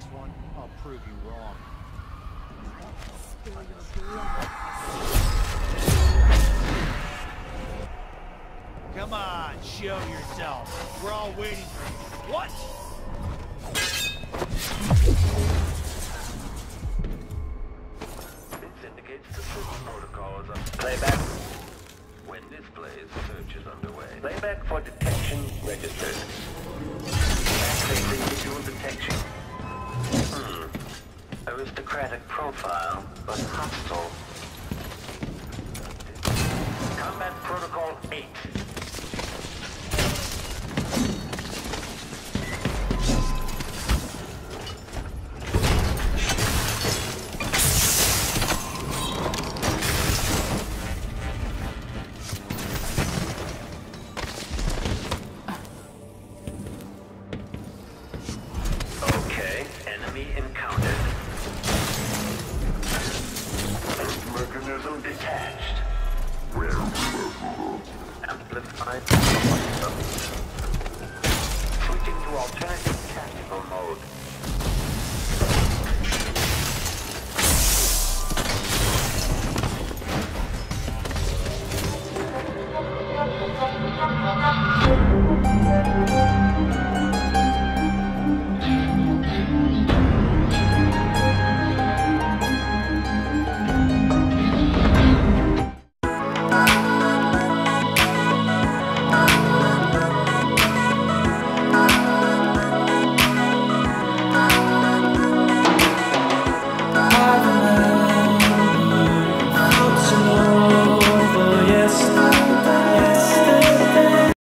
one, I'll prove you wrong. Spill your blood. Come on, show yourself. We're all waiting for you. What? This indicates the search protocol is on playback. When this plays, search is underway. Playback for detection registered. Activating visual detection. Aristocratic profile, but hostile. Combat Protocol 8. Okay, enemy encountered. Mechanism detached. Amplified. Switching to alternative tactical mode.